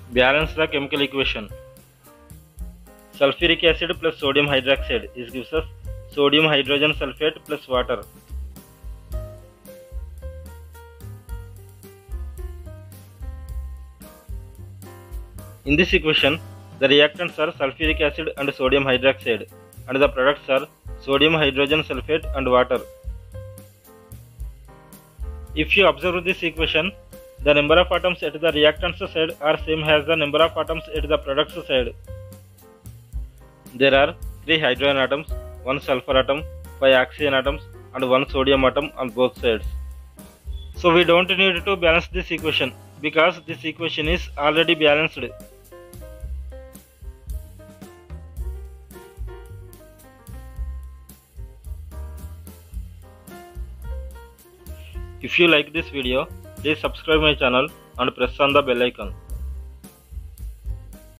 Balance the chemical equation. Sulfuric acid plus sodium hydroxide is gives us sodium hydrogen sulfate plus water. In this equation, the reactants are sulfuric acid and sodium hydroxide, and the products are sodium hydrogen sulfate and water. If you observe this equation, the number of atoms at the reactants side are same as the number of atoms at the products side. There are 3 hydrogen atoms, 1 sulfur atom, 5 oxygen atoms, and 1 sodium atom on both sides. So we don't need to balance this equation because this equation is already balanced. If you like this video, please subscribe my channel and press on the bell icon.